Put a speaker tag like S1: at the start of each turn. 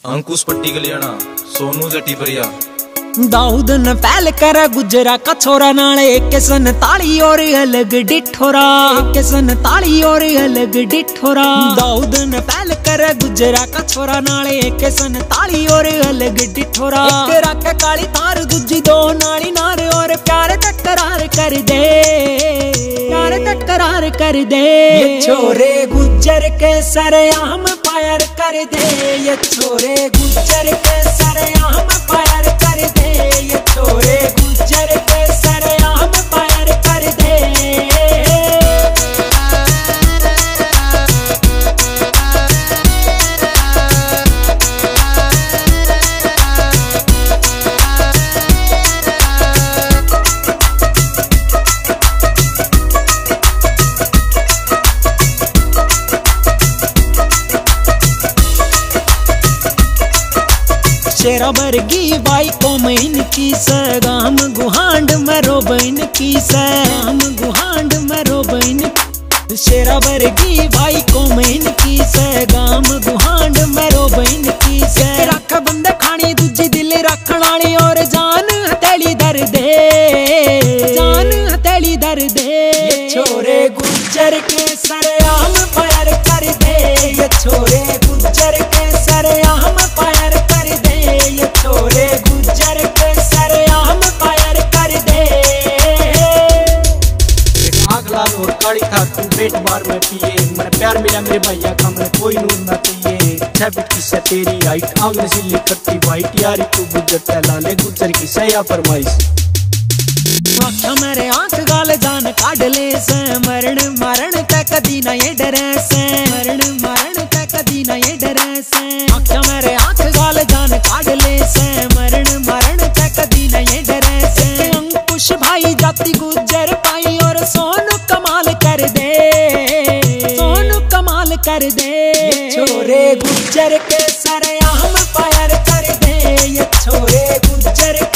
S1: अंकुश पट्टी कल्याणा सोनू जटी परिया
S2: दाऊद न फैल कर गुजरा का छोरा नाले एक सन ताली और अलग डिठोरा एक सन ताली और अलग डिठोरा। दाऊद न फैल कर गुजरा का छोरा नाले एक सन ताली और अलग डिठोरा। एक रख काली तार दूजी दो नाली नार और प्यार तकरार कर दे प्यार तकरार कर दे। ये छोरे गुजर के सरेआम फायर कर दे ये छोरे गुजर के सरेआम फायर कर दे ये छोरे गुजर के सरेआम फायर कर दे। शेरा बरगी बाई को मैन की सगाम गुहांड मरो बहन की सगाम गुहांड मरो बहन। शेरा बरगी भाई को मैन की सगाम गुहांड मरो बहन की से। रख बंद खानी दूजी दिल रखण वाली और जान हथेली दर दे जान हथेली दर दे। ये छोरे गुजर के सरेआम फायर कर दे ये छोरे गुजर के सरेआम फायर कर दे ये छोरे गुजर के सरेआम फायर कर दे।
S3: आग लाल और काली था तू पेट बार में पिए मेरा प्यार मिला मेरे भैया का मैं कोई नूर ना चाहिए। 6 फीट की से तेरी हाइट आग नशीली करती वाइट यारी तू गुजर लाले गुजर की सया फरमाइश।
S2: आँख मेरे आँख गाल जान काढ़ ले से मरण मरण तक कदी ना ये डरे से मरण मरण तक कदी ना ये डरे से। आँख मेरे आँख गाल जान काढ़ ले से मरण मरण तक कदी ना ये डरे से। अंकुश भाई जाति गुजर पाई और सोनू कमाल कर दे सोनू कमाल कर दे। ये छोरे गुजर के सरेआम फायर कर दे ये छोरे गुजर